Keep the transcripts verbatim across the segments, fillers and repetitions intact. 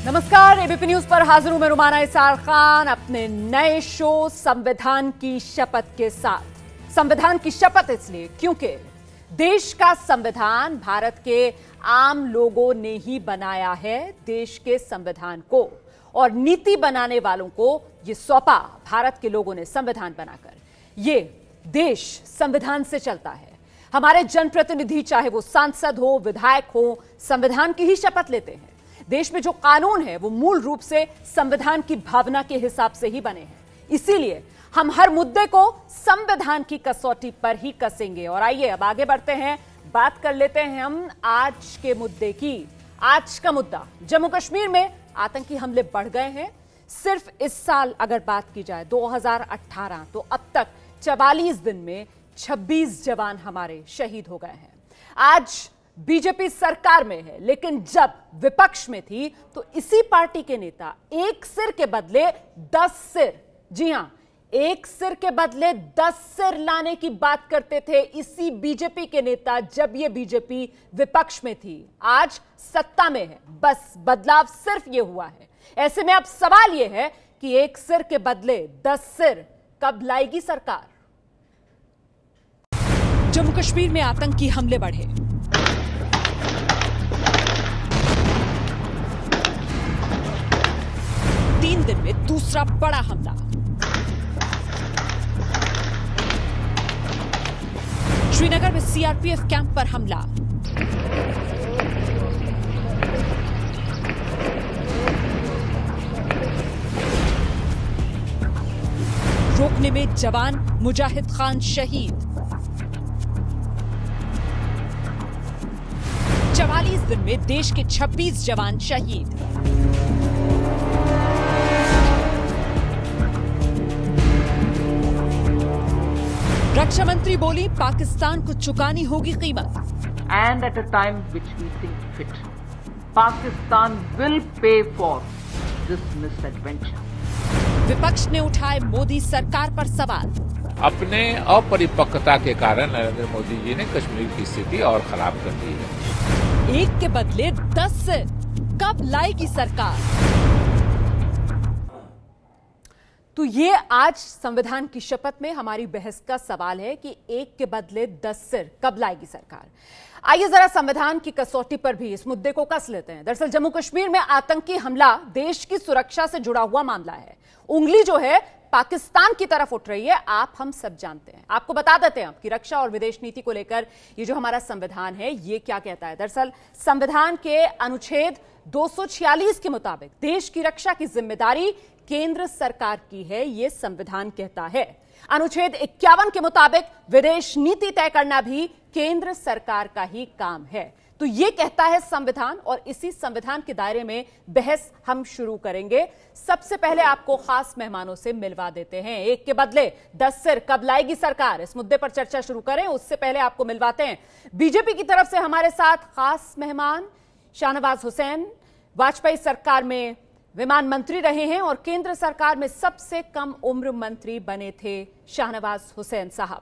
नमस्कार, ABP news पर हाजिर हूं मैं रुमाना इसार खान अपने नए शो संविधान की शपथ के साथ। संविधान की शपथ इसलिए क्योंकि देश का संविधान भारत के आम लोगों ने ही बनाया है। देश के संविधान को और नीति बनाने वालों को यह सौंपा भारत के लोगों ने संविधान बनाकर। ये देश संविधान से चलता है। हमारे जनप्रतिनिधि चाहे वो सांसद हो, विधायक हो, संविधान की ही शपथ लेते हैं। देश में जो कानून है वो मूल रूप से संविधान की भावना के हिसाब से ही बने हैं। इसीलिए हम हर मुद्दे को संविधान की कसौटी पर ही कसेंगे। और आइए अब आगे बढ़ते हैं, बात कर लेते हैं हम आज के मुद्दे की। आज का मुद्दा, जम्मू कश्मीर में आतंकी हमले बढ़ गए हैं। सिर्फ इस साल अगर बात की जाए दो हज़ार अठारह, तो अब तक चवालीस दिन में छब्बीस जवान हमारे शहीद हो गए हैं। आज बीजेपी सरकार में है, लेकिन जब विपक्ष में थी तो इसी पार्टी के नेता एक सिर के बदले दस सिर, जी हां, एक सिर के बदले दस सिर लाने की बात करते थे इसी बीजेपी के नेता जब ये बीजेपी विपक्ष में थी। आज सत्ता में है, बस बदलाव सिर्फ ये हुआ है। ऐसे में अब सवाल ये है कि एक सिर के बदले दस सिर कब लाएगी सरकार। जम्मू कश्मीर में आतंकी हमले बढ़े। तीन दिन में दूसरा बड़ा हमला। श्रीनगर में सीआरपीएफ कैंप पर हमला। रोकने में जवान मुजाहिद खान शहीद। चवालीस दिन में देश के छब्बीस जवान शहीद। रक्षा मंत्री बोली, पाकिस्तान को चुकानी होगी कीमत। And at a time which we think fit, Pakistan will pay for this misadventure. विपक्ष ने उठाए मोदी सरकार पर सवाल। अपने अपरिपक्वता के कारण नरेंद्र मोदी जी ने कश्मीर की स्थिति और खराब कर दी है। एक के बदले दस सिर कब लाएगी सरकार। तो ये आज संविधान की शपथ में हमारी बहस का सवाल है कि एक के बदले दस सिर कब लाएगी सरकार। आइए जरा संविधान की कसौटी पर भी इस मुद्दे को कस लेते हैं। दरअसल जम्मू कश्मीर में आतंकी हमला देश की सुरक्षा से जुड़ा हुआ मामला है। उंगली जो है पाकिस्तान की तरफ उठ रही है, आप हम सब जानते हैं। आपको बता देते हैं कि रक्षा और विदेश नीति को लेकर ये जो हमारा संविधान है ये क्या कहता है। दरअसल संविधान के अनुच्छेद दो सौ छियालीस के मुताबिक देश की रक्षा की जिम्मेदारी केंद्र सरकार की है, यह संविधान कहता है। अनुच्छेद इक्यावन के मुताबिक विदेश नीति तय करना भी केंद्र सरकार का ही काम है। तो यह कहता है संविधान, और इसी संविधान के दायरे में बहस हम शुरू करेंगे। सबसे पहले आपको खास मेहमानों से मिलवा देते हैं। एक के बदले दस सिर कब लाएगी सरकार, इस मुद्दे पर चर्चा शुरू करें उससे पहले आपको मिलवाते हैं बीजेपी की तरफ से हमारे साथ खास मेहमान शाहनवाज हुसैन। वाजपेयी सरकार में विमान मंत्री रहे हैं और केंद्र सरकार में सबसे कम उम्र मंत्री बने थे शाहनवाज हुसैन साहब।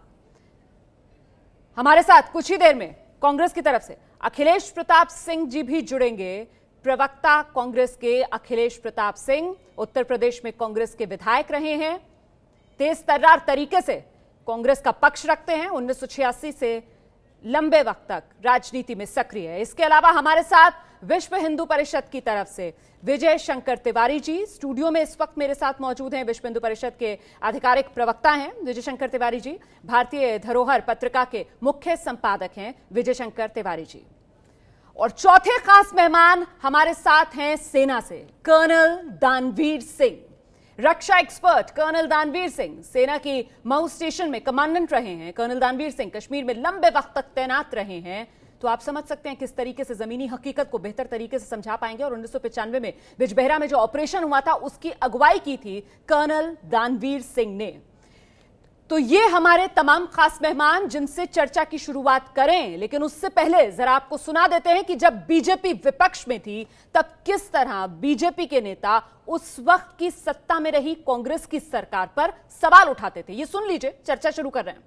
हमारे साथ कुछ ही देर में कांग्रेस की तरफ से अखिलेश प्रताप सिंह जी भी जुड़ेंगे। प्रवक्ता कांग्रेस के अखिलेश प्रताप सिंह उत्तर प्रदेश में कांग्रेस के विधायक रहे हैं, तेज तर्रार तरीके से कांग्रेस का पक्ष रखते हैं, उन्नीस सौ छियासी से लंबे वक्त तक राजनीति में सक्रिय है। इसके अलावा हमारे साथ विश्व हिंदू परिषद की तरफ से विजय शंकर तिवारी जी स्टूडियो में इस वक्त मेरे साथ मौजूद हैं। विश्व हिंदू परिषद के आधिकारिक प्रवक्ता हैं विजय शंकर तिवारी जी। भारतीय धरोहर पत्रिका के मुख्य संपादक हैं विजय शंकर तिवारी जी। और चौथे खास मेहमान हमारे साथ हैं सेना से कर्नल दानवीर सिंह, रक्षा एक्सपर्ट कर्नल दानवीर सिंह। सेना की मऊ स्टेशन में कमांडेंट रहे हैं कर्नल दानवीर सिंह, कश्मीर में लंबे वक्त तक तैनात रहे हैं। तो आप समझ सकते हैं किस तरीके से जमीनी हकीकत को बेहतर तरीके से समझा पाएंगे। और उन्नीस सौ पचानवे में बिजबेहरा में जो ऑपरेशन हुआ था उसकी अगुवाई की थी कर्नल दानवीर सिंह ने। तो ये हमारे तमाम खास मेहमान जिनसे चर्चा की शुरुआत करें, लेकिन उससे पहले जरा आपको सुना देते हैं कि जब बीजेपी विपक्ष में थी तब किस तरह बीजेपी के नेता उस वक्त की सत्ता में रही कांग्रेस की सरकार पर सवाल उठाते थे। ये सुन लीजिए, चर्चा शुरू कर रहे हैं।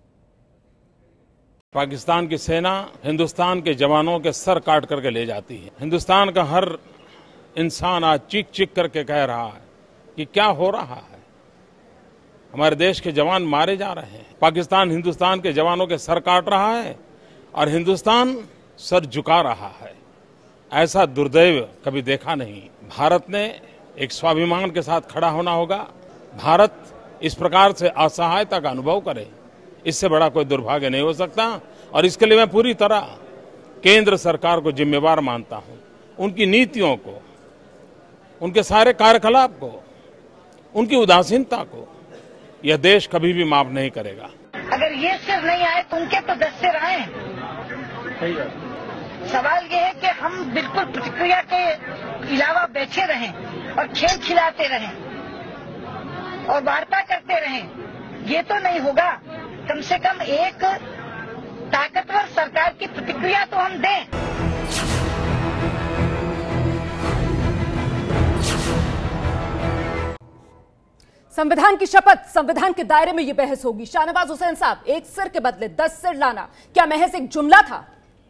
पाकिस्तान की सेना हिंदुस्तान के जवानों के सर काट करके ले जाती है। हिंदुस्तान का हर इंसान आज चीख चीख करके कह रहा है कि क्या हो रहा है। हमारे देश के जवान मारे जा रहे हैं, पाकिस्तान हिंदुस्तान के जवानों के सर काट रहा है और हिंदुस्तान सर झुका रहा है। ऐसा दुर्दैव कभी देखा नहीं। भारत ने एक स्वाभिमान के साथ खड़ा होना होगा। भारत इस प्रकार से असहायता का अनुभव करे, इससे बड़ा कोई दुर्भाग्य नहीं हो सकता। और इसके लिए मैं पूरी तरह केंद्र सरकार को जिम्मेवार मानता हूं। उनकी नीतियों को, उनके सारे कार्यकलाप को, उनकी उदासीनता को यह देश कभी भी माफ नहीं करेगा। अगर ये सिर नहीं आए तो उनके तो दस सिर आए। सवाल ये है कि हम बिल्कुल प्रतिक्रिया के अलावा बैठे रहें और खेल खिलाते रहें और वार्ता करते रहें, ये तो नहीं होगा। कम से कम एक ताकतवर सरकार की प्रतिक्रिया तो हम दें। संविधान की शपथ, संविधान के दायरे में यह बहस होगी। शाहनवाज हुसैन साहब, एक सिर के बदले दस सिर लाना क्या महज एक जुमला था?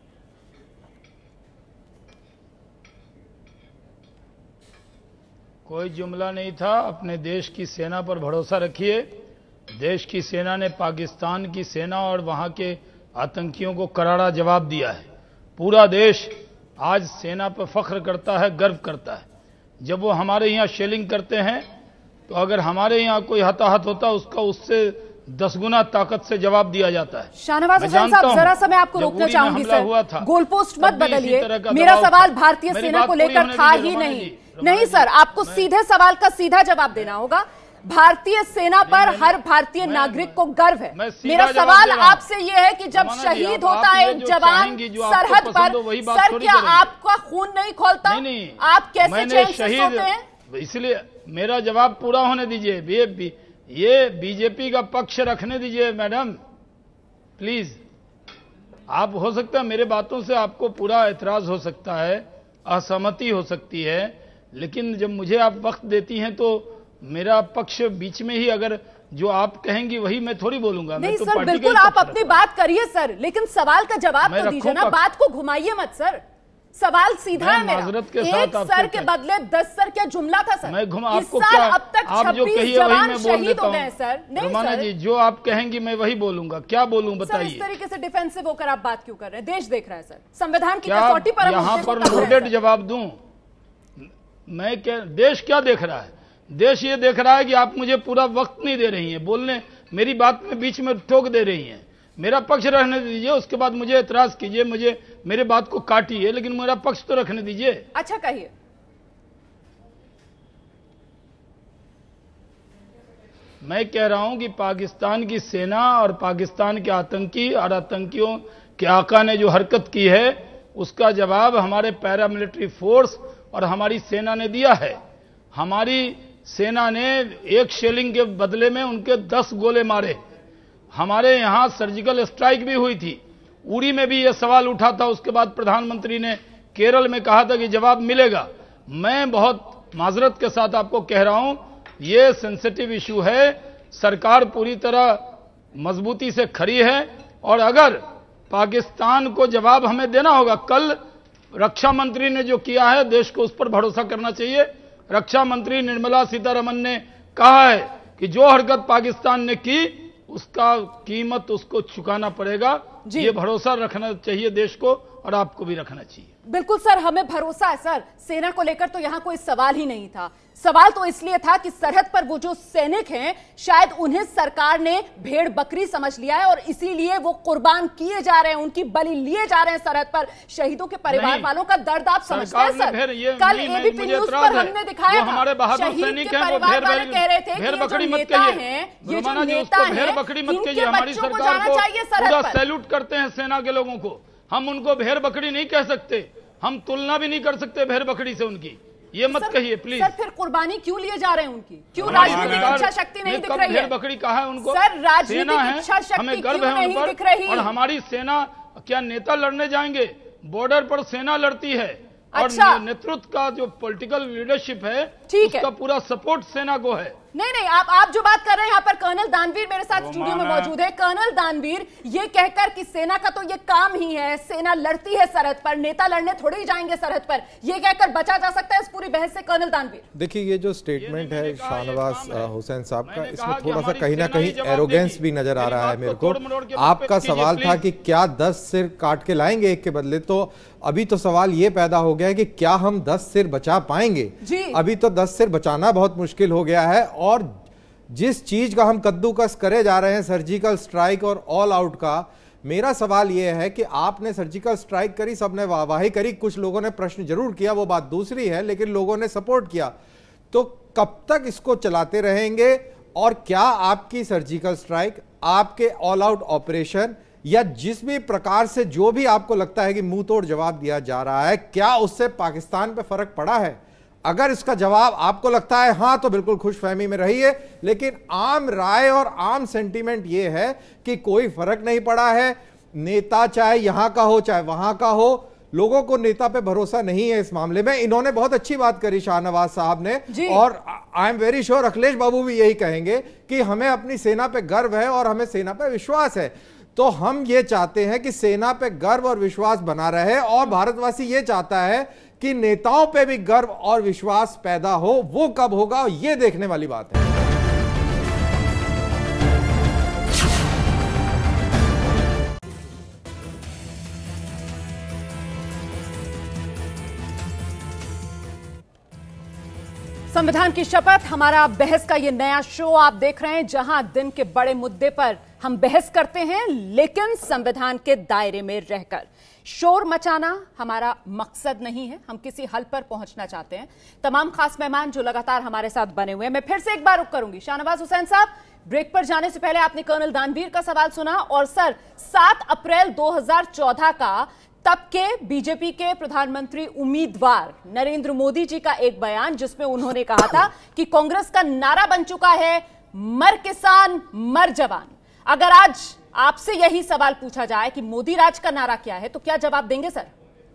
कोई जुमला नहीं था। अपने देश की सेना पर भरोसा रखिए। देश की सेना ने पाकिस्तान की सेना और वहां के आतंकियों को करारा जवाब दिया है। पूरा देश आज सेना पर फख्र करता है, गर्व करता है। जब वो हमारे यहां शेलिंग करते हैं तो अगर हमारे यहां कोई हताहत होता उसका उससे दस गुना ताकत से जवाब दिया जाता है। शाहनवाज हुसैन साहब, जरा सा मैं आपको रोकना चाहूंगी सर। गोल पोस्ट मत बदलिए। मेरा सवाल भारतीय सेना को लेकर था ही नहीं। नहीं सर, आपको सीधे सवाल का सीधा जवाब देना होगा। भारतीय सेना पर हर भारतीय नागरिक को गर्व है। मेरा सवाल आपसे यह है कि जब शहीद होता है एक जवान सरहद पर, सर क्या आपका खून नहीं खोलता? आप कैसे चैन से सोते हैं? इसलिए मेरा जवाब पूरा होने दीजिए। ये बीजेपी का पक्ष रखने दीजिए मैडम, प्लीज। आप हो सकता है मेरे बातों से आपको पूरा एतराज हो सकता है, असहमति हो सकती है, लेकिन जब मुझे आप वक्त देती हैं तो मेरा पक्ष बीच में ही अगर जो आप कहेंगी वही मैं थोड़ी बोलूंगा। नहीं तो सर, बिल्कुल आप अपनी बात करिए सर, लेकिन सवाल का जवाब तो दीजिए ना। बात को घुमाइए मत सर। सवाल सीधा है मेरा। के एक सर के बदले दस सर क्या जुमला था सर? मैं घुमा इस आपको साल क्या, अब तक आप जो कहिए वही मैं बोल देता हो गए सर। नहीं रमाना सर जी, जो आप कहेंगी मैं वही बोलूंगा। क्या बोलूं बताइए। इस तरीके से डिफेंसिव होकर आप बात क्यों कर रहे हैं? देश देख रहा है सर, संविधान की कसौटी पर यहाँ पर लोडेड जवाब दूं मैं? क्या देश क्या देख रहा है? देश ये देख रहा है कि आप मुझे पूरा वक्त नहीं दे रही हैं बोलने, मेरी बात में बीच में टोक दे रही हैं। मेरा पक्ष रहने दीजिए, उसके बाद मुझे एतराज कीजिए, मुझे मेरे बात को काटिए, लेकिन मेरा पक्ष तो रखने दीजिए। अच्छा कहिए। मैं कह रहा हूं कि पाकिस्तान की सेना और पाकिस्तान के आतंकी और आतंकियों के आका ने जो हरकत की है उसका जवाब हमारे पैरामिलिट्री फोर्स और हमारी सेना ने दिया है। हमारी सेना ने एक शेलिंग के बदले में उनके दस गोले मारे। हमारे यहां सर्जिकल स्ट्राइक भी हुई थी। उड़ी में भी यह सवाल उठा था, उसके बाद प्रधानमंत्री ने केरल में कहा था कि जवाब मिलेगा। मैं बहुत माजरत के साथ आपको कह रहा हूं, यह सेंसिटिव इशू है। सरकार पूरी तरह मजबूती से खड़ी है और अगर पाकिस्तान को जवाब हमें देना होगा, कल रक्षा मंत्री ने जो किया है देश को उस पर भरोसा करना चाहिए। रक्षा मंत्री निर्मला सीतारमण ने कहा है कि जो हरकत पाकिस्तान ने की उसका कीमत उसको चुकाना पड़ेगा। ये भरोसा रखना चाहिए देश को और आपको भी रखना चाहिए। बिल्कुल सर, हमें भरोसा है सर। सेना को लेकर तो यहां कोई सवाल ही नहीं था। सवाल तो इसलिए था कि सरहद पर वो जो सैनिक हैं शायद उन्हें सरकार ने भेड़ बकरी समझ लिया है और इसीलिए वो कुर्बान किए जा रहे हैं, उनकी बलि लिए जा रहे हैं सरहद पर। शहीदों के परिवार वालों का दर्द आप समझते हैं सर। कल एबीपी न्यूज पर हमने दिखाया था, हमारे बहादुर शहीद सैनिक के हैं, वो परिवार वाले कह रहे थे कि भेड़ ये बकरी जो मत नेता कहिए। हैं, ये जो जी, नेता उसको भेड़ बकरी मत कहिए। हमारी सरकार को पूरा सैल्यूट करते हैं सेना के लोगों को। हम उनको भेड़ बकरी नहीं कह सकते, हम तुलना भी नहीं कर सकते भेड़ बकरी से उनकी। ये मत कहिए प्लीज। सर फिर कुर्बानी क्यों लिए जा रहे हैं उनकी? क्यों राजनीतिक इच्छा शक्ति नहीं दिख रही है? भेड़ बकरी कहा है उनको? सर राजनीतिक इच्छा शक्ति हमें गर्व क्यों है नहीं उन दिख पर। रही? और हमारी सेना, क्या नेता लड़ने जाएंगे? बॉर्डर पर सेना लड़ती है और अच्छा। नेतृत्व का जो पॉलिटिकल लीडरशिप है ठीक है, उसका पूरा सपोर्ट सेना को है। नहीं नहीं, आप आप जो बात कर रहे हैं, यहाँ पर कर्नल दानवीर मेरे साथ स्टूडियो में मौजूद है। कर्नल दानवीर, ये कहकर कि सेना का तो ये काम ही है, सेना लड़ती है सरहद पर, नेता लड़ने थोड़े ही जाएंगे सरहद पर, ये कहकर बचा जा सकता है इस पूरी बहस से? कर्नल दानवीर, देखिए ये जो स्टेटमेंट है शाहनवाज हुसैन साहब का, इसमें थोड़ा सा कहीं ना कहीं एरोगेंस भी नजर आ रहा है मेरे को। आपका सवाल था कि क्या दस सिर काट के लाएंगे एक के बदले, तो अभी तो सवाल ये पैदा हो गया है कि क्या हम दस सिर बचा पाएंगे? अभी तो दस सिर बचाना बहुत मुश्किल हो गया है, और जिस चीज का हम कद्दूकस करे जा रहे हैं, सर्जिकल स्ट्राइक और ऑल आउट का, मेरा सवाल यह है कि आपने सर्जिकल स्ट्राइक करी, सबने वाहवाही करी, कुछ लोगों ने प्रश्न जरूर किया, वो बात दूसरी है, लेकिन लोगों ने सपोर्ट किया, तो कब तक इसको चलाते रहेंगे? और क्या आपकी सर्जिकल स्ट्राइक, आपके ऑल आउट ऑपरेशन, या जिस भी प्रकार से जो भी आपको लगता है कि मुंह तोड़ जवाब दिया जा रहा है, क्या उससे पाकिस्तान पे फर्क पड़ा है? अगर इसका जवाब आपको लगता है हां, तो बिल्कुल खुशफहमी में रहिए, लेकिन आम राय और आम सेंटीमेंट यह है कि कोई फर्क नहीं पड़ा है। नेता चाहे यहां का हो चाहे वहां का हो, लोगों को नेता पे भरोसा नहीं है इस मामले में। इन्होंने बहुत अच्छी बात करी शाहनवाज साहब ने, और I am very sure Akhilesh बाबू भी यही कहेंगे कि हमें अपनी सेना पे गर्व है और हमें सेना पे विश्वास है। तो हम ये चाहते हैं कि सेना पे गर्व और विश्वास बना रहे, और भारतवासी ये चाहता है कि नेताओं पे भी गर्व और विश्वास पैदा हो। वो कब होगा, ये देखने वाली बात है। संविधान की शपथ, हमारा बहस का ये नया शो आप देख रहे हैं, जहां दिन के बड़े मुद्दे पर हम बहस करते हैं, लेकिन संविधान के दायरे में रहकर। शोर मचाना हमारा मकसद नहीं है, हम किसी हल पर पहुंचना चाहते हैं। तमाम खास मेहमान जो लगातार हमारे साथ बने हुए हैं, मैं फिर से एक बार रुक करूंगी। शाहनवाज हुसैन साहब, ब्रेक पर जाने से पहले आपने कर्नल दानवीर का सवाल सुना, और सर सात अप्रैल दो हज़ार चौदह का तब के बीजेपी के प्रधानमंत्री उम्मीदवार नरेंद्र मोदी जी का एक बयान, जिसमें उन्होंने कहा था कि कांग्रेस का नारा बन चुका है मर किसान मर जवान। अगर आज आपसे यही सवाल पूछा जाए कि मोदी राज का नारा क्या है, तो क्या जवाब देंगे सर?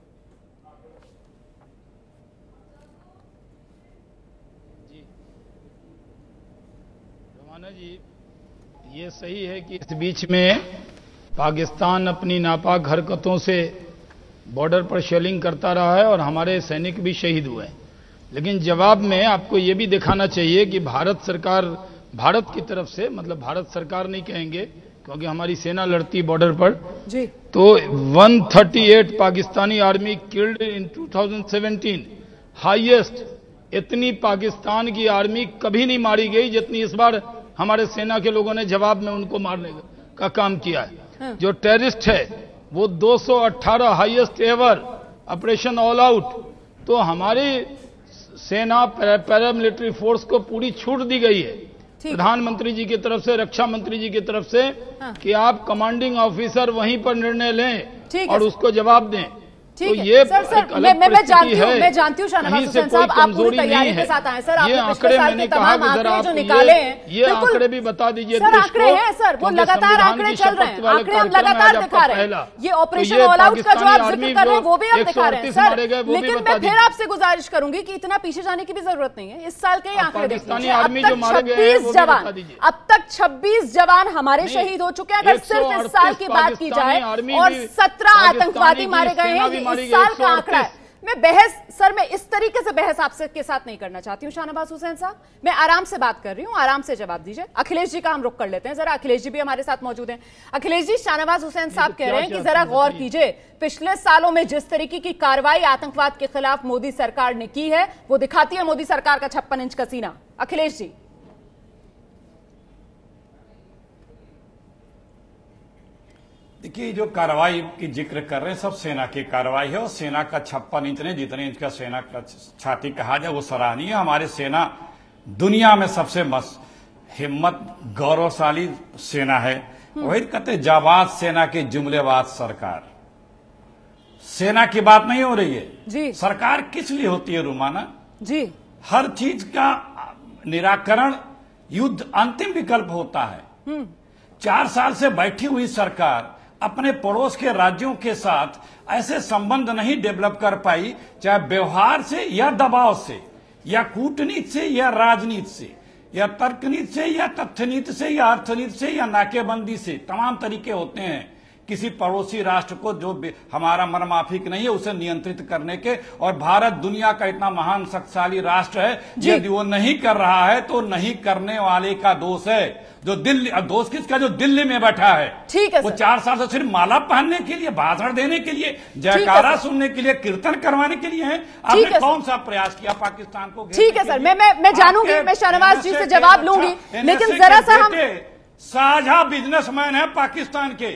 जी रवाना जी, ये सही है कि इस बीच में पाकिस्तान अपनी नापाक हरकतों से बॉर्डर पर शेलिंग करता रहा है और हमारे सैनिक भी शहीद हुए, लेकिन जवाब में आपको ये भी दिखाना चाहिए कि भारत सरकार, भारत की तरफ से, मतलब भारत सरकार नहीं कहेंगे क्योंकि हमारी सेना लड़ती बॉर्डर पर जी, तो एक सौ अड़तीस पाकिस्तानी आर्मी किल्ड इन दो हज़ार सत्रह, हाईएस्ट। इतनी पाकिस्तान की आर्मी कभी नहीं मारी गई जितनी इस बार हमारे सेना के लोगों ने जवाब में उनको मारने का काम किया है। हाँ। जो टेररिस्ट है वो दो सौ अठारह highest ever operation all out. तो हमारी सेना पैरामिलिट्री फोर्स को पूरी छूट दी गई है प्रधानमंत्री जी की तरफ से, रक्षा मंत्री जी की तरफ से, हाँ। कि आप कमांडिंग ऑफिसर वहीं पर निर्णय लें और उसको जवाब दें। तो ये सर, सर, मैं, मैं, मैं जानती हूँ, मैं जानती हूँ शाहनवाज हुसैन साहब, आप पूरी तैयारी के साथ आए सर। ये आंकड़े मैंने कहा कि जरा आप ये, ये आंकड़े भी बता दीजिए सर। आंकड़े हैं सर, वो लगातार आंकड़े चल रहे हैं, आंकड़े हम लगातार दिखा रहे हैं। ये ऑपरेशन ऑल आउट का जो आप जिक्र कर रहे हैं वो भी आप दिखा रहे हैं सर, लेकिन मैं फिर आपसे गुजारिश करूंगी कि इतना पीछे जाने की भी जरूरत नहीं है। इस साल के आंकड़े देखिए, अब तक छब्बीस जवान अब तक छब्बीस जवान हमारे शहीद हो चुके हैं। अगर सिर्फ इस साल की बात की जाए, और सत्रह आतंकवादी मारे गए हैं, इस साल का आंकड़ा है। मैं बहस सर, मैं इस तरीके से बहस आपसे के साथ नहीं करना चाहती हूं शाहनवाज हुसैन साहब। मैं आराम से बात कर रही हूं, आराम से जवाब दीजिए। अखिलेश जी का हम रुख कर लेते हैं, जरा अखिलेश जी भी हमारे साथ मौजूद हैं। अखिलेश जी, शाहनवाज हुसैन साहब कह रहे हैं कि जरा गौर कीजिए, पिछले सालों में जिस तरीके की कार्रवाई आतंकवाद के खिलाफ मोदी सरकार ने की है, वो दिखाती है मोदी सरकार का छप्पन इंच का सीना। अखिलेश जी। देखिए, जो कार्रवाई की जिक्र कर रहे हैं सब सेना की कार्रवाई है, और सेना का छप्पन इंच नहीं, जितने इंच का सेना का छाती कहा जाए वो सराहनीय है। हमारी सेना दुनिया में सबसे मस्त, हिम्मत, गौरवशाली सेना है। वही कहते जाबाज सेना की जुमलेबाज सरकार। सेना की बात नहीं हो रही है जी। सरकार किस लिए होती है रुमाना जी? हर चीज का निराकरण युद्ध अंतिम विकल्प होता है। चार साल से बैठी हुई सरकार अपने पड़ोस के राज्यों के साथ ऐसे संबंध नहीं डेवलप कर पाई, चाहे व्यवहार से या दबाव से या कूटनीति से या राजनीति से। या तर्कनीति से या तथ्यनीति से या अर्थनीति से या नाकेबंदी से, तमाम तरीके होते हैं किसी पड़ोसी राष्ट्र को जो हमारा मनमाफिक नहीं है उसे नियंत्रित करने के। और भारत दुनिया का इतना महान शक्तिशाली राष्ट्र है, यदि वो नहीं कर रहा है तो नहीं करने वाले का दोष है। जो दिल्ली, दोष किसका? जो दिल्ली में बैठा है। ठीक है, वो चार साल से सिर्फ माला पहनने के लिए, भाषण देने के लिए, जयकारा सुनने के लिए, कीर्तन करवाने के लिए है। आपने कौन सा प्रयास किया पाकिस्तान को? ठीक है सर, मैं मैं मैं जानूंगी, मैं शाहनवाज जी से जवाब लूंगी, लेकिन जरा सा हम साझा बिजनेसमैन है पाकिस्तान के।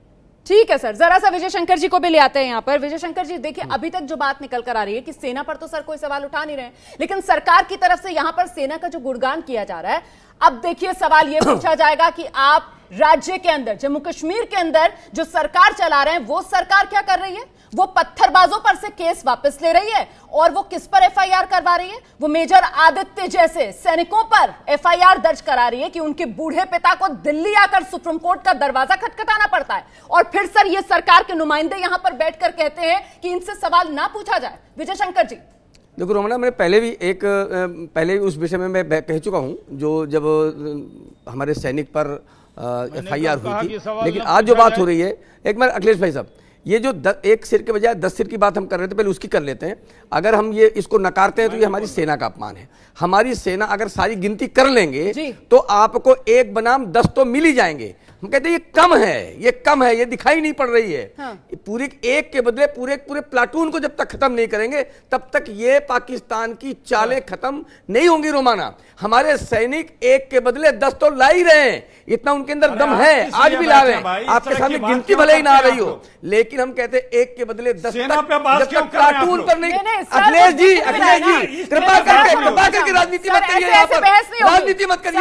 ठीक है सर, जरा सा विजय शंकर जी को भी ले आते हैं यहां पर। विजय शंकर जी, देखिए अभी तक जो बात निकल कर आ रही है कि सेना पर तो सर कोई सवाल उठा नहीं रहे, लेकिन सरकार की तरफ से यहां पर सेना का जो गुणगान किया जा रहा है, अब देखिए सवाल यह पूछा जाएगा कि आप राज्य के अंदर, जम्मू कश्मीर के अंदर जो सरकार चला रहे हैं, वो सरकार क्या कर रही है? वो पत्थरबाजों पर से केस वापस ले रही है और वो किस पर एफआईआर करवा रही है? वो मेजर आदित्य जैसे सैनिकों पर एफआईआर दर्ज करा रही है कि उनके बूढ़े पिता को दिल्ली आकर सुप्रीम कोर्ट का दरवाजा खटखटाना पड़ता है, और फिर सर ये सरकार के नुमाइंदे यहां पर बैठकर कहते हैं कि इनसे सवाल ना पूछा जाए। विजय शंकर जी, देखो रोमना, मैंने पहले भी एक पहले उस विषय में मैं कह चुका हूं, जो जब हमारे सैनिक पर एफआईआर हुई थी, लेकिन आज जो बात हो रही है, एक बार अखिलेश भाई साहब, ये जो द, एक सिर के बजाय दस सिर की बात हम कर रहे थे, पहले उसकी कर लेते हैं। अगर हम ये इसको नकारते हैं तो ये हमारी सेना का अपमान है। हमारी सेना अगर सारी गिनती कर लेंगे तो आपको एक बनाम दस तो मिल ही जाएंगे। हम कहते हैं ये कम है, ये कम है, ये दिखाई नहीं पड़ रही है। हाँ। पूरी एक के बदले पूरे पूरे प्लाटून को जब तक खत्म नहीं करेंगे तब तक ये पाकिस्तान की चालें खत्म नहीं होंगी। रोमाना, हमारे सैनिक एक के बदले दस तो ला ही रहे हैं, इतना उनके अंदर दम है, आज भी ला रहे हैं। आपके सामने गिनती भले ही ना आ रही हो, लेकिन हम कहते हैं एक के बदले दस तक प्लाटून पर नहीं। अखिलेश जी, अखिलेश जी, कृपा करके कृपा करके राजनीति मत करिए, यहाँ पर राजनीति मत करिए,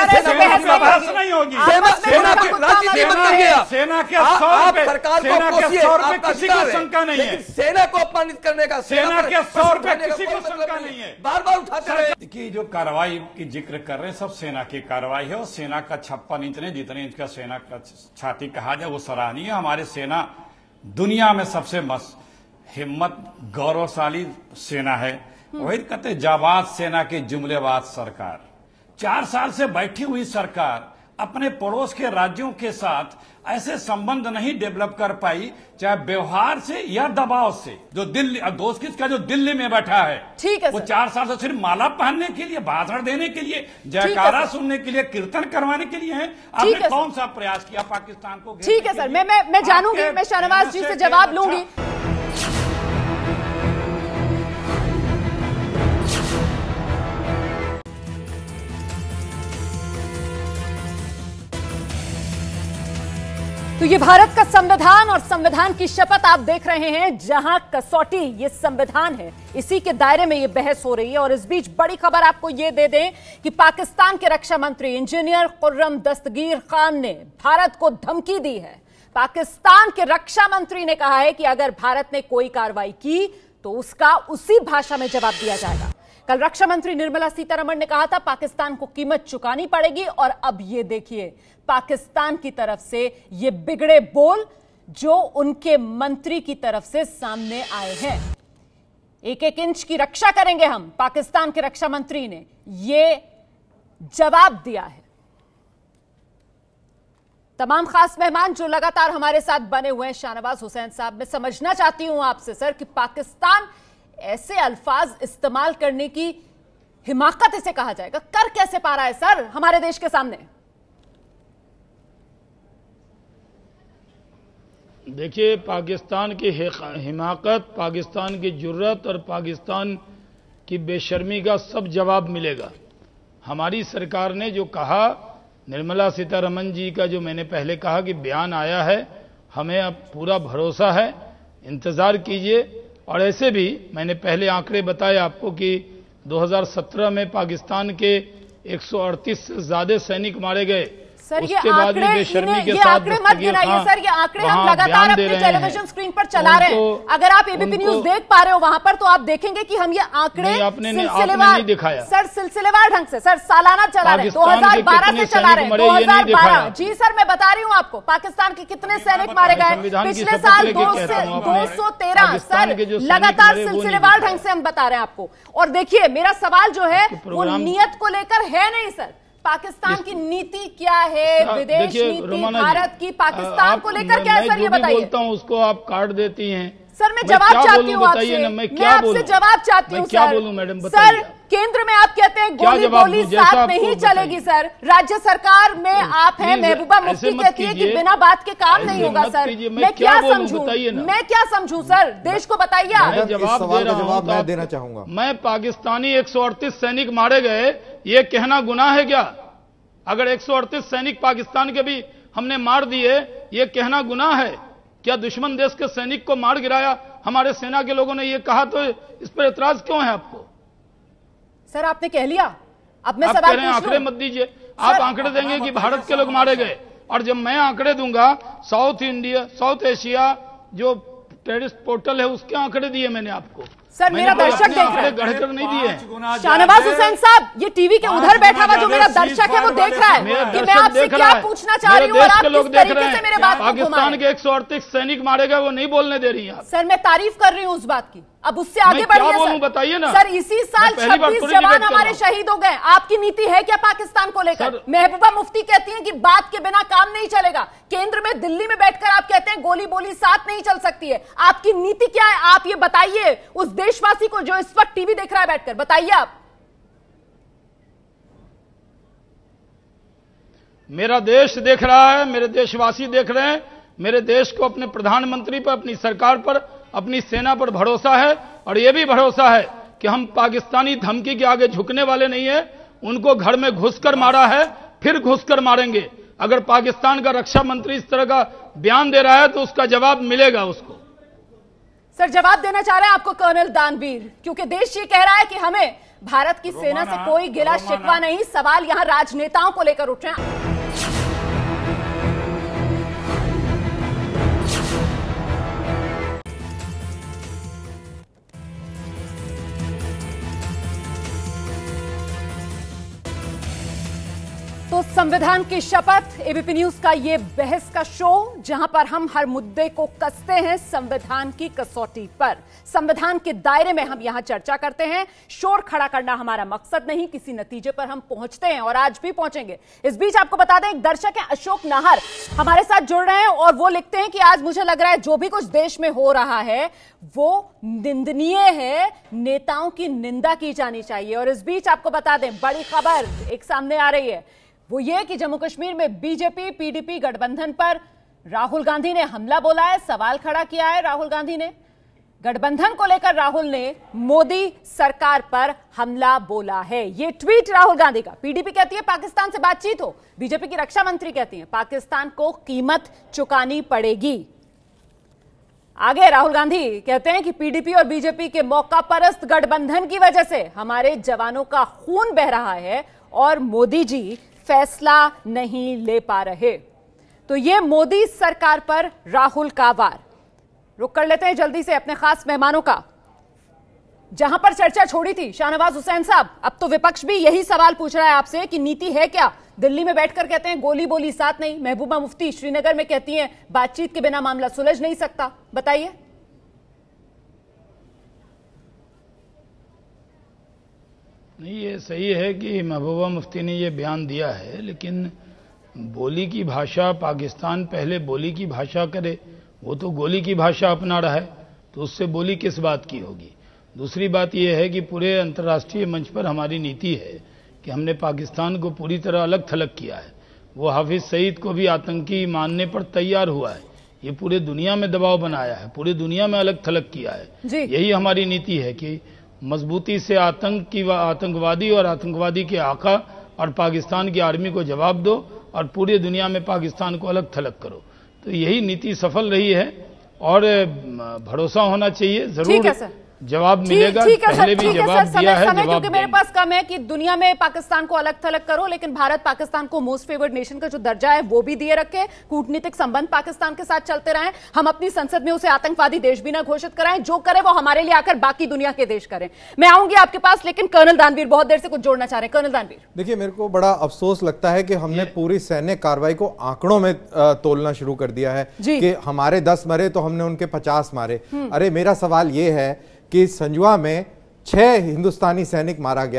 सेना के आप सरकार को कोसिए, आपका किसी को शंका नहीं है, सेना को अपमानित करने का, सेना के सौ रुपए किसी को शंका नहीं है, बार बार उठाते रहे। देखिए, जो कार्रवाई की जिक्र कर रहे हैं सब सेना की कार्रवाई है, और सेना का छप्पन इंच नहीं, जितने इंच का सेना का छाती कहा जाए वो सराहनीय है। हमारी सेना दुनिया में सबसे मस्त हिम्मत गौरवशाली सेना है। वही कहते जाबाज सेना की जुमलेबाज सरकार, चार साल से बैठी हुई सरकार अपने पड़ोस के राज्यों के साथ ऐसे संबंध नहीं डेवलप कर पाई, चाहे व्यवहार से या दबाव से। जो दिल्ली, दोस्त किसका? जो दिल्ली में बैठा है। ठीक है, वो चार साल से सिर्फ माला पहनने के लिए, भाषण देने के लिए, जयकारा सुनने के लिए, कीर्तन करवाने के लिए है। आपने कौन सा प्रयास किया पाकिस्तान को? ठीक है सर, मैं मैं मैं जानूंगी, मैं शाहनवाज जी से जवाब लूंगी। तो ये भारत का संविधान और संविधान की शपथ आप देख रहे हैं, जहां कसौटी ये संविधान है, इसी के दायरे में ये बहस हो रही है। और इस बीच बड़ी खबर आपको ये दे दें कि पाकिस्तान के रक्षा मंत्री इंजीनियर खुर्रम दस्तगीर खान ने भारत को धमकी दी है। पाकिस्तान के रक्षा मंत्री ने कहा है कि अगर भारत ने कोई कार्रवाई की तो उसका उसी भाषा में जवाब दिया जाएगा। कल रक्षा मंत्री निर्मला सीतारमण ने कहा था पाकिस्तान को कीमत चुकानी पड़ेगी, और अब ये देखिए पाकिस्तान की तरफ से ये बिगड़े बोल जो उनके मंत्री की तरफ से सामने आए हैं। एक एक इंच की रक्षा करेंगे हम, पाकिस्तान के रक्षा मंत्री ने ये जवाब दिया है। तमाम खास मेहमान जो लगातार हमारे साथ बने हुए हैं, शाहनवाज हुसैन साहब, मैं समझना चाहती हूं आपसे सर कि पाकिस्तान ऐसे अल्फाज इस्तेमाल करने की हिमाकत इसे कहा जाएगा, कर कैसे पा रहा है सर हमारे देश के सामने? देखिए, पाकिस्तान की हिमाकत, पाकिस्तान की जुर्रत और पाकिस्तान की बेशर्मी का सब जवाब मिलेगा। हमारी सरकार ने जो कहा, निर्मला सीतारमण जी का जो मैंने पहले कहा कि बयान आया है, हमें अब पूरा भरोसा है, इंतज़ार कीजिए। और ऐसे भी मैंने पहले आंकड़े बताए आपको कि दो हज़ार सत्रह में पाकिस्तान के एक सौ अड़तीस से ज्यादा सैनिक मारे गए। सर ये आंकड़े, ये आंकड़े मत गिनाइए सर, ये आंकड़े हम लगातार अपने टेलीविजन स्क्रीन पर चला रहे हैं। अगर आप एबीपी न्यूज देख पा रहे हो वहां पर, तो आप देखेंगे कि हम ये आंकड़े सिलसिलेवार, दिखाया सर सिलसिलेवार ढंग से, सर सालाना चला रहे हैं, दो हज़ार बारह से चला रहे हैं, दो हज़ार बारह। जी सर, मैं बता रही हूँ आपको पाकिस्तान के कितने सैनिक मारे गए पिछले साल, दो सौ तेरह। सर लगातार सिलसिलेवार ढंग से हम बता रहे हैं आपको। और देखिए, मेरा सवाल जो है वो नियत को लेकर है नहीं सर, पाकिस्तान की नीति क्या है, विदेश नीति भारत की पाकिस्तान को लेकर क्या है सर, ये बताइए। बोलता हूँ उसको आप काट देती हैं। सर मैं जवाब चाहती हूँ आपसे, मैं आपसे जवाब चाहती हूँ क्या बोलूं मैडम, सर केंद्र में आप कहते हैं गोली गोली साथ नहीं चलेगी सर, राज्य सरकार में आप हैं, महबूबा मुफ्ती कहती है कि बिना बात के काम नहीं होगा सर, मैं क्या समझूं, मैं क्या समझूं सर, देश को बताइए। जवाब मैं देना चाहूंगा। मैं पाकिस्तानी एक सौ अड़तीस सैनिक मारे गए, ये कहना गुनाह है क्या? अगर एक सौ अड़तीस सैनिक पाकिस्तान के भी हमने मार दिए, ये कहना गुनाह है क्या? दुश्मन देश के सैनिक को मार गिराया हमारे सेना के लोगों ने ये कहा, तो इस पर एतराज क्यों है आपको? सर आपने कह लिया, अब मैं आप सवाल कह रहे हैं आंकड़े मत दीजिए, आप आंकड़े देंगे कि भारत के लोग मारे गए, और जब मैं आंकड़े दूंगा साउथ इंडिया साउथ एशिया जो टेररिस्ट पोर्टल है उसके आंकड़े दिए मैंने आपको। सर मेरा दर्शक देख रहा है, गढ़कर नहीं दिए। शाहनवाज हुसैन साहब ये टीवी के उधर बैठा हुआ जो मेरा दर्शक है वो देख रहा है कि मैं आपसे क्या पूछना चाह रही हूँ और आप किस तरीके से मेरे बात को घुमा रहे हैं। पाकिस्तान के एक सौ अड़तीस सैनिक मारे गए, वो नहीं बोलने दे रही है। सर मैं तारीफ कर रही हूँ उस बात की, अब उससे आगे बढ़िए बताइए ना सर। इसी साल छब्बीस जवान हमारे शहीद हो गए, आपकी नीति है क्या पाकिस्तान को लेकर? महबूबा मुफ्ती कहती हैं कि बात के बिना काम नहीं चलेगा, केंद्र में दिल्ली में बैठकर आप कहते हैं गोली बोली साथ नहीं चल सकती है, आपकी नीति क्या है? आप ये बताइए उस देशवासी को जो इस वक्त टीवी देख रहा है बैठकर, बताइए आप। मेरा देश देख रहा है, मेरे देशवासी देख रहे हैं, मेरे देश को अपने प्रधानमंत्री पर, अपनी सरकार पर, अपनी सेना पर भरोसा है, और यह भी भरोसा है कि हम पाकिस्तानी धमकी के आगे झुकने वाले नहीं है। उनको घर में घुसकर मारा है, फिर घुसकर मारेंगे। अगर पाकिस्तान का रक्षा मंत्री इस तरह का बयान दे रहा है तो उसका जवाब मिलेगा उसको। सर जवाब देना चाह रहे हैं आपको कर्नल दानवीर, क्योंकि देश ये कह रहा है कि हमें भारत की सेना से कोई गिला शिकवा नहीं, सवाल यहां राजनेताओं को लेकर उठ रहे हैं। तो संविधान की शपथ, एबीपी न्यूज का ये बहस का शो जहां पर हम हर मुद्दे को कसते हैं संविधान की कसौटी पर, संविधान के दायरे में हम यहां चर्चा करते हैं। शोर खड़ा करना हमारा मकसद नहीं, किसी नतीजे पर हम पहुंचते हैं और आज भी पहुंचेंगे। इस बीच आपको बता दें एक दर्शक है अशोक नाहर हमारे साथ जुड़ रहे हैं और वो लिखते हैं कि आज मुझे लग रहा है जो भी कुछ देश में हो रहा है वो निंदनीय है, नेताओं की निंदा की जानी चाहिए। और इस बीच आपको बता दें बड़ी खबर एक सामने आ रही है, वो ये कि जम्मू कश्मीर में बीजेपी पीडीपी गठबंधन पर राहुल गांधी ने हमला बोला है, सवाल खड़ा किया है। राहुल गांधी ने गठबंधन को लेकर राहुल ने मोदी सरकार पर हमला बोला है। ये ट्वीट राहुल गांधी का। पीडीपी कहती है पाकिस्तान से बातचीत हो, बीजेपी की रक्षा मंत्री कहती है पाकिस्तान को कीमत चुकानी पड़ेगी। आगे राहुल गांधी कहते हैं कि पीडीपी और बीजेपी के मौका परस्त गठबंधन की वजह से हमारे जवानों का खून बह रहा है और मोदी जी फैसला नहीं ले पा रहे। तो ये मोदी सरकार पर राहुल का वार। रुक कर लेते हैं जल्दी से अपने खास मेहमानों का, जहां पर चर्चा छोड़ी थी शाहनवाज हुसैन साहब। अब तो विपक्ष भी यही सवाल पूछ रहा है आपसे कि नीति है क्या? दिल्ली में बैठकर कहते हैं गोली बोली साथ नहीं, महबूबा मुफ्ती श्रीनगर में कहती हैं बातचीत के बिना मामला सुलझ नहीं सकता। बताइए। नहीं, ये सही है कि महबूबा मुफ्ती ने ये बयान दिया है, लेकिन बोली की भाषा, पाकिस्तान पहले बोली की भाषा करे, वो तो गोली की भाषा अपना रहा है, तो उससे बोली किस बात की होगी। दूसरी बात यह है कि पूरे अंतर्राष्ट्रीय मंच पर हमारी नीति है कि हमने पाकिस्तान को पूरी तरह अलग थलग किया है। वो हाफिज सईद को भी आतंकी मानने पर तैयार हुआ है, ये पूरे दुनिया में दबाव बनाया है, पूरी दुनिया में अलग थलग किया है। यही हमारी नीति है कि मजबूती से आतंक की आतंकवादी और आतंकवादी के आका और पाकिस्तान की आर्मी को जवाब दो और पूरी दुनिया में पाकिस्तान को अलग थलग करो। तो यही नीति सफल रही है और भरोसा होना चाहिए, जरूर जवाब मिलेगा। पहले भी जवाब दिया है, समय क्योंकि मेरे पास कम है कि दुनिया में पाकिस्तान को अलग थलग करो, लेकिन भारत पाकिस्तान को मोस्ट फेवर्ड नेशन का जो दर्जा है वो भी दिए रखे, कूटनीतिक संबंध पाकिस्तान के साथ चलते रहें, हम अपनी संसद में उसे आतंकवादी देश भी ना घोषित कराएं, जो करे वो हमारे लिए आकर बाकी दुनिया के देश करें। मैं आऊंगी आपके पास, लेकिन कर्नल दानवीर बहुत देर से कुछ जोड़ना चाह रहे हैं। कर्नल दानवीर, देखिए मेरे को बड़ा अफसोस लगता है कि हमने पूरी सैन्य कार्रवाई को आंकड़ों में तोलना शुरू कर दिया है कि हमारे दस मरे तो हमने उनके पचास मारे। अरे मेरा सवाल ये है कि संजुआ में छह हिंदुस्तानी सैनिक मारा गया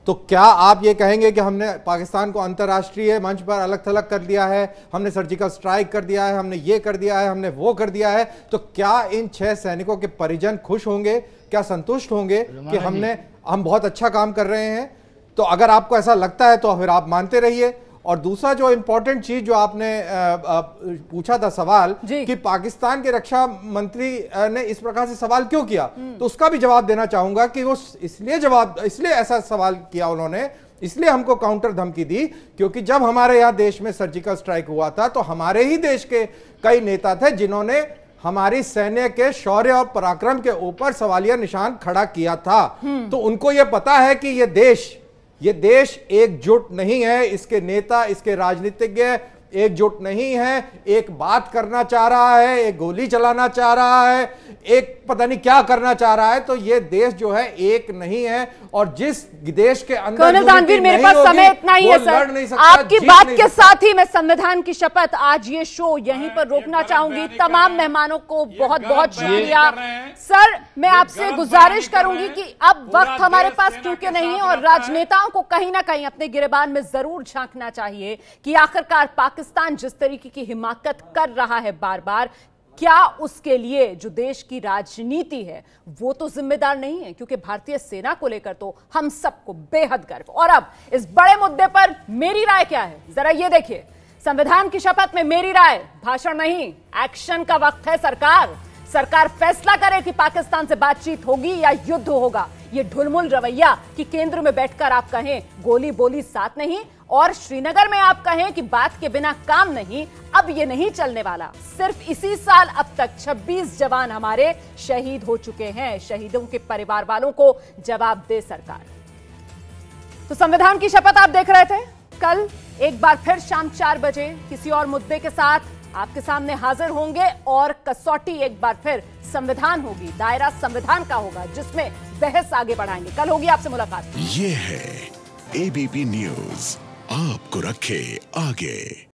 तो क्या आप ये कहेंगे कि हमने पाकिस्तान को अंतर्राष्ट्रीय मंच पर अलग थलग कर दिया है, हमने सर्जिकल स्ट्राइक कर दिया है, हमने ये कर दिया है, हमने वो कर दिया है, तो क्या इन छह सैनिकों के परिजन खुश होंगे, क्या संतुष्ट होंगे कि हमने हम बहुत अच्छा काम कर रहे हैं? तो अगर आपको ऐसा लगता है तो फिर आप मानते रहिए। और दूसरा जो इंपॉर्टेंट चीज जो आपने आ, आ, पूछा था सवाल कि पाकिस्तान के रक्षा मंत्री ने इस प्रकार से सवाल क्यों किया, तो उसका भी जवाब देना चाहूंगा कि वो इसलिए जवाब इसलिए ऐसा सवाल किया उन्होंने, इसलिए हमको काउंटर धमकी दी क्योंकि जब हमारे यहाँ देश में सर्जिकल स्ट्राइक हुआ था तो हमारे ही देश के कई नेता थे जिन्होंने हमारी सैन्य के शौर्य और पराक्रम के ऊपर सवालिया निशान खड़ा किया था। तो उनको यह पता है कि यह देश ये देश एकजुट नहीं है, इसके नेता, इसके राजनीतिज्ञ एकजुट नहीं है, एक बात करना चाह रहा है, एक गोली चलाना चाह रहा है, एक पता नहीं क्या करना चाह रहा है। तो ये देश जो है एक नहीं है और जिस देश के अंदर कर्नल दानवीर, मेरे पास समय इतना ही है सर, आपकी बात के साथ ही मैं संविधान की शपथ आज ये शो यहीं पर रोकना चाहूंगी। तमाम मेहमानों को बहुत बहुत शुक्रिया। सर मैं आपसे गुजारिश करूंगी कि अब वक्त हमारे पास क्योंकि नहीं है और राजनेताओं को कहीं ना कहीं अपने गिरेबान में जरूर झांकना चाहिए कि आखिरकार पाकिस्तान जिस तरीके की हिमाकत कर रहा है बार बार, क्या उसके लिए जो देश की राजनीति है वो तो जिम्मेदार नहीं है, क्योंकि भारतीय सेना को लेकर तो हम सबको बेहद गर्व। और अब इस बड़े मुद्दे पर मेरी राय क्या है जरा ये देखिए। संविधान की शपथ में मेरी राय भाषण नहीं, एक्शन का वक्त है। सरकार सरकार फैसला करे कि पाकिस्तान से बातचीत होगी या युद्ध होगा। ये ढुलमुल रवैया कि केंद्र में बैठकर आप कहें गोली बोली साथ नहीं और श्रीनगर में आप कहें कि बात के बिना काम नहीं, अब ये नहीं चलने वाला। सिर्फ इसी साल अब तक छब्बीस जवान हमारे शहीद हो चुके हैं। शहीदों के परिवार वालों को जवाब दे सरकार। तो संविधान की शपथ आप देख रहे थे। कल एक बार फिर शाम चार बजे किसी और मुद्दे के साथ आपके सामने हाजिर होंगे और कसौटी एक बार फिर संविधान होगी, दायरा संविधान का होगा जिसमें बहस आगे बढ़ाएंगे। कल होगी आपसे मुलाकात। ये है एबीपी न्यूज, आपको रखे आगे।